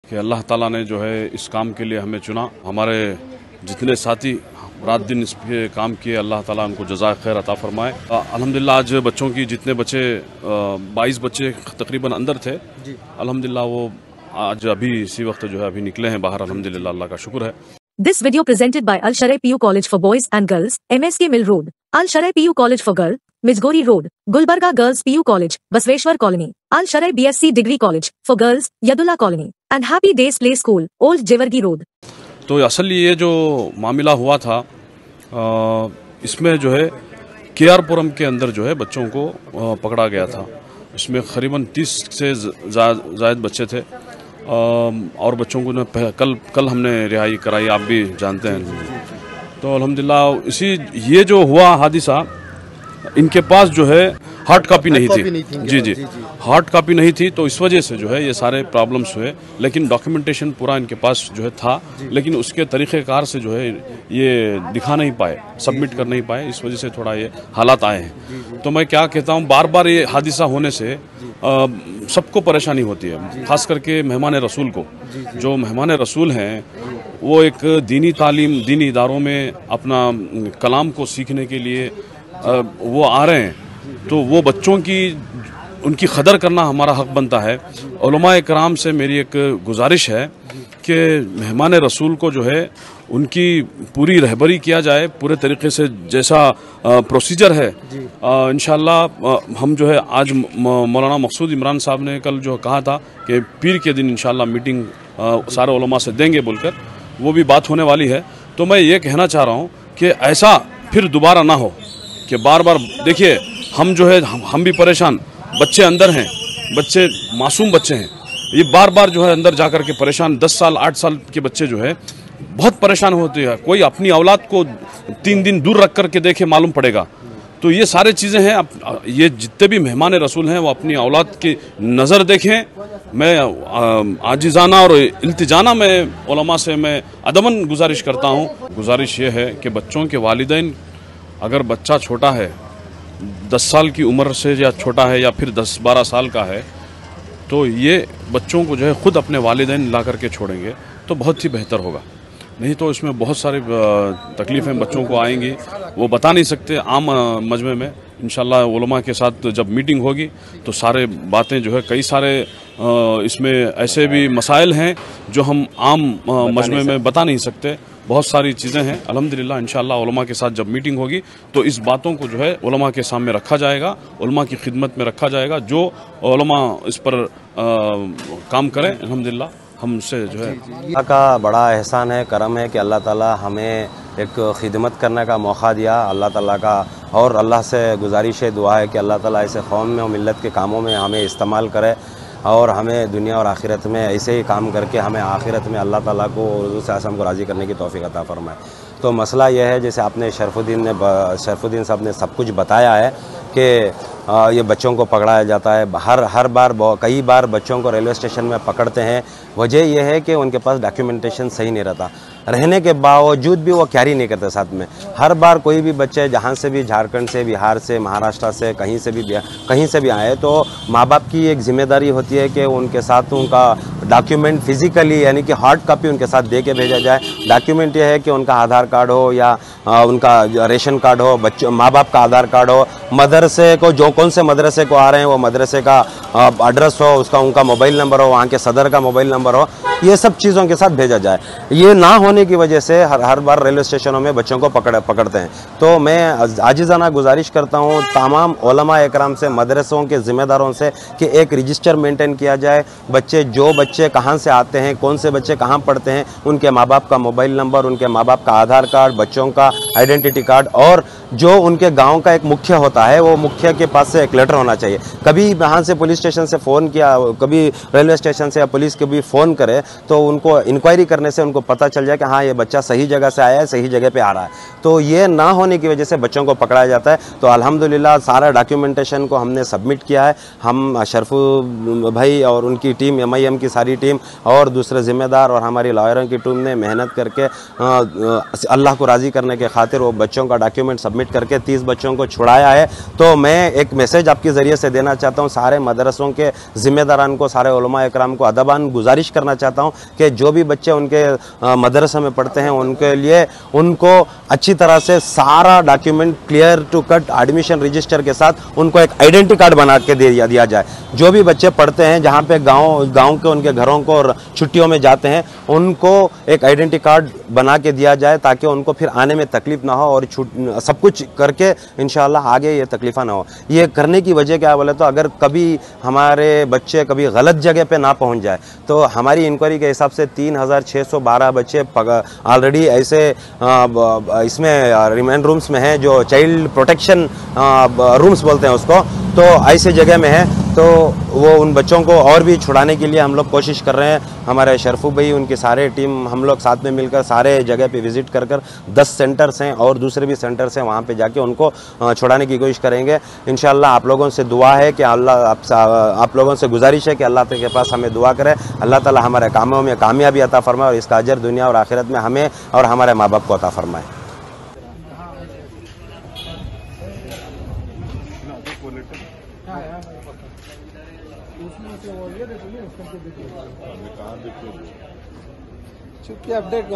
कि अल्लाह ताला ने जो है इस काम के लिए हमें चुना। हमारे जितने साथी रात दिन इस पे काम किए, अल्लाह ताला उनको जज़ाए खैर अता फरमाए। अल्हम्दुलिल्लाह आज बच्चों की जितने बच्चे 22 बच्चे तकरीबन अंदर थे, अल्हम्दुलिल्लाह वो आज अभी इसी वक्त जो है अभी निकले हैं बाहर, अल्हम्दुलिल्लाह अल्लाह का शुक्र है। This video presented by Al Sharai PU College for Boys and Girls, MSK Mill Road, Al Sharai PU College for Girls, Mijgori Road, Gulbarga Girls PU College, Basveshwar Colony, Al Sharai BSc Degree College for Girls, Yadullah Colony, and Happy Days Play School, Old Jewargi Road. तो असल ये जो मामला हुआ था इसमें जो है केआरपुरम के अंदर जो है बच्चों को पकड़ा गया था। इसमें करीबन 30 से ज़ायद बच्चे थे और बच्चों को कल हमने रिहाई कराई, आप भी जानते हैं। तो अल्हम्दुलिल्लाह ये जो हुआ हादिसा, इनके पास जो है हार्ड कॉपी नहीं थी। जी, हार्ड कॉपी नहीं थी, तो इस वजह से जो है ये सारे प्रॉब्लम्स हुए। लेकिन डॉक्यूमेंटेशन पूरा इनके पास जो है था, लेकिन उसके तरीक़ेकार से जो है ये दिखा नहीं पाए, सबमिट कर नहीं पाए, इस वजह से थोड़ा ये हालात आए हैं। तो मैं क्या कहता हूँ, बार बार ये हादिसा होने से सबको परेशानी होती है, खास करके मेहमान रसूल को। जो मेहमान रसूल हैं वो एक दीनी तालीम, दीनी इदारों में अपना कलाम को सीखने के लिए वो आ रहे हैं, तो वो बच्चों की उनकी कदर करना हमारा हक बनता है। उलमाए कराम से मेरी एक गुजारिश है कि मेहमान रसूल को जो है उनकी पूरी रहबरी किया जाए, पूरे तरीके से जैसा प्रोसीजर है। इंशाअल्लाह हम जो है आज मौलाना मकसूद इमरान साहब ने कल जो कहा था कि पीर के दिन इंशाअल्लाह मीटिंग सारे उलमा से देंगे बोलकर, वो भी बात होने वाली है। तो मैं ये कहना चाह रहा हूँ कि ऐसा फिर दोबारा ना हो कि बार बार देखिए हम जो है हम भी परेशान, बच्चे अंदर हैं, बच्चे मासूम बच्चे हैं, ये बार बार जो है अंदर जाकर के परेशान, 10 साल 8 साल के बच्चे जो है बहुत परेशान होते हैं। कोई अपनी औलाद को 3 दिन दूर रख करके देखे मालूम पड़ेगा। तो ये सारी चीज़ें हैं। ये जितने भी मेहमान रसूल हैं वो अपनी औलाद की नज़र देखें। मैं आजिज़ाना और इल्तिजाना में उलमा से मैं अदमन गुजारिश करता हूँ। गुजारिश ये है कि बच्चों के वालिदैन, अगर बच्चा छोटा है, 10 साल की उम्र से या छोटा है या फिर 10-12 साल का है, तो ये बच्चों को जो है ख़ुद अपने वालिदैन ला करके छोड़ेंगे तो बहुत ही बेहतर होगा। नहीं तो इसमें बहुत सारी तकलीफ़ें बच्चों को आएंगी, वो बता नहीं सकते आम मजमे में। इंशाअल्लाह उलमा के साथ जब मीटिंग होगी तो सारे बातें जो है, कई सारे इसमें ऐसे भी मसाइल हैं जो हम आम मजमे में बता नहीं सकते। बहुत सारी चीज़ें हैं। अल्हम्दुलिल्लाह इंशाअल्लाह उलमा के साथ जब मीटिंग होगी तो इस बातों को जो है उलमा के सामने रखा जाएगा, उलमा की खिदमत में रखा जाएगा। जो उलमा इस पर काम करें, अल्हम्दुलिल्लाह हमसे जो है अल्लाह का बड़ा एहसान है, करम है कि अल्लाह ताला हमें एक खिदमत करने का मौका दिया। अल्लाह ताला का और अल्लाह से गुजारिश है, दुआ है कि अल्लाह ताला ऐसे कौम में और मिल्लत के कामों में हमें इस्तेमाल करे और हमें दुनिया और आखिरत में ऐसे ही काम करके हमें आखिरत में अल्लाह ताला को और हुज़ूर आज़म को राज़ी करने की तौफ़ीक़ अता फ़रमाए। तो मसला यह है, जैसे आपने शरफुद्दीन साहब ने सब कुछ बताया है कि ये बच्चों को पकड़ाया जाता है। हर बार कई बार बच्चों को रेलवे स्टेशन में पकड़ते हैं। वजह यह है कि उनके पास डॉक्यूमेंटेशन सही नहीं रहता, रहने के बावजूद भी वो कैरी नहीं करते साथ में। हर बार कोई भी बच्चे जहाँ से भी, झारखंड से, बिहार से, महाराष्ट्र से, कहीं से भी आए, तो माँ बाप की एक जिम्मेदारी होती है कि उनके साथ उनका डॉक्यूमेंट फिजिकली यानी कि हार्ड कॉपी उनके साथ दे के भेजा जाए। डॉक्यूमेंट यह है कि उनका आधार कार्ड हो या उनका रेशन कार्ड हो, बच्चों माँ बाप का आधार कार्ड हो, मदरसे को जो कौन से मदरसे को आ रहे हैं वो मदरसे का एड्रेस हो, उनका मोबाइल नंबर हो, वहाँ के सदर का मोबाइल नंबर हो, ये सब चीज़ों के साथ भेजा जाए। ये ना होने की वजह से हर बार रेलवे स्टेशनों में बच्चों को पकड़ते हैं। तो मैं आजिज़ाना गुजारिश करता हूँ तमाम उलमा इकराम से, मदरसों के ज़िम्मेदारों से कि एक रजिस्टर मेंटेन किया जाए। जो बच्चे कहाँ से आते हैं, कौन से बच्चे कहाँ पढ़ते हैं, उनके माँ बाप का मोबाइल नंबर, उनके माँ बाप का आधार कार्ड, बच्चों का आइडेंटिटी कार्ड, और जो उनके गाँव का एक मुखिया होता है वो मुखिया के पास से एक लेटर होना चाहिए। कभी यहाँ से पुलिस स्टेशन से फ़ोन किया, कभी रेलवे स्टेशन से या पुलिस के भी फ़ोन करे तो उनको इंक्वायरी करने से उनको पता चल जाए कि हाँ ये बच्चा सही जगह से आया है, सही जगह पे आ रहा है। तो ये ना होने की वजह से बच्चों को पकड़ाया जाता है। तो अल्हम्दुलिल्लाह सारा डॉक्यूमेंटेशन को हमने सबमिट किया है। हम शरफू भाई और उनकी टीम, MIM की सारी टीम और दूसरे ज़िम्मेदार और हमारी लॉयरों की टीम ने मेहनत करके अल्लाह को राज़ी करने के खातिर वो बच्चों का डॉक्यूमेंट सबमिट करके 30 बच्चों को छुड़ाया है। तो मैं एक एक मैसेज आपके ज़रिए से देना चाहता हूँ सारे मदरसों के ज़िम्मेदारान को, सारे उलमा इकराम को अदबान गुजारिश करना चाहता हूँ कि जो भी बच्चे उनके मदरसे में पढ़ते हैं उनके लिए उनको अच्छी तरह से सारा document clear to cut admission register के साथ उनको एक आइडेंटिटी कार्ड बना के दिया जाए। जो भी बच्चे पढ़ते हैं जहाँ पे गाँव के उनके घरों को और छुट्टियों में जाते हैं उनको एक आइडेंटिटी कार्ड बना के दिया जाए ताकि उनको फिर आने में तकलीफ ना हो और सब कुछ करके इंशाल्लाह आगे ये तकलीफ़ा ना हो। ये करने की वजह क्या बोले तो अगर कभी हमारे बच्चे कभी गलत जगह पे ना पहुंच जाए तो हमारी इंक्वायरी के हिसाब से 3612 बच्चे ऑलरेडी ऐसे इसमें रिमांड रूम्स में हैं जो चाइल्ड प्रोटेक्शन रूम्स बोलते हैं उसको, तो ऐसे जगह में है। तो वो उन बच्चों को और भी छुड़ाने के लिए हम लोग कोशिश कर रहे हैं। हमारे शरफू भाई उनकी सारे टीम हम लोग साथ में मिलकर सारे जगह पे विज़िट कर 10 सेंटर्स हैं और दूसरे भी सेंटर्स हैं, वहाँ पे जाके उनको छुड़ाने की कोशिश करेंगे इंशाल्लाह। आप लोगों से दुआ है कि आप लोगों से गुजारिश है कि अल्लाह के पास हमें दुआ करें, अल्लाह ताला हमारे कामों में कामयाबी अता फरमाए और इसका अजर दुनिया और आखिरत में हमें और हमारे माँ बाप को अता फरमाए। चुकी अपडेट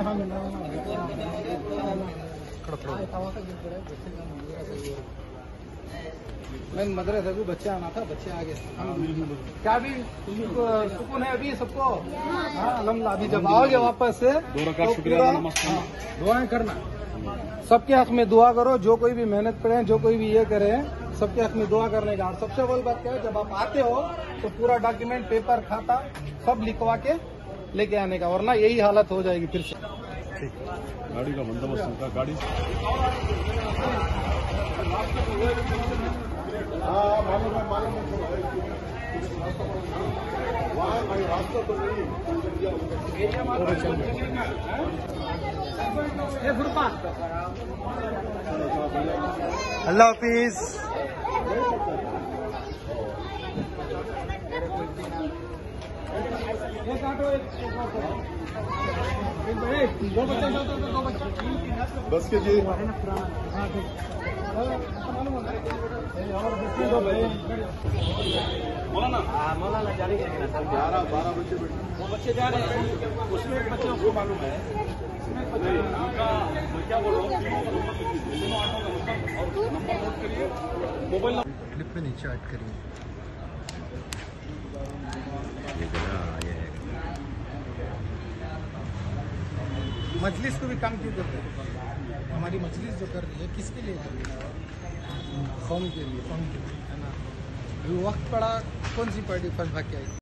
मैं मदरसे भी बच्चे आना था, बच्चे आ गए। क्या भी सुकून है अभी सबको? हाँ अल्हम्दुलिल्लाह। अभी जब आओगे वापस से तो पूरा दुआएं करना, सबके हक में दुआ करो। जो कोई भी मेहनत करें, जो कोई भी ये करे, सबके हक में दुआ करने का। और सबसे बड़ी बात क्या है, जब आप आते हो तो पूरा डॉक्यूमेंट, पेपर, खाता सब लिखवा के लेके आने का, वरना यही हालत हो जाएगी फिर से। गाड़ी का बंदोबस्त उनका गाड़ी अल्लाह हाफिज। बस के जी मौलाना जारी 12 बच्चे वो बच्चे जा रहे हैं, उसमें एक बच्चे को मालूम है क्या बोल रहा हूँ। क्लिप पे नीचे ऐड करिए। मजलिस को भी काम क्यों करते हैं? हमारी मजलिस जो कर रही है किसके लिए कर रही है? कौम के लिए, है ना। वक्त पड़ा, कौन सी पार्टी फंस भाग के आई?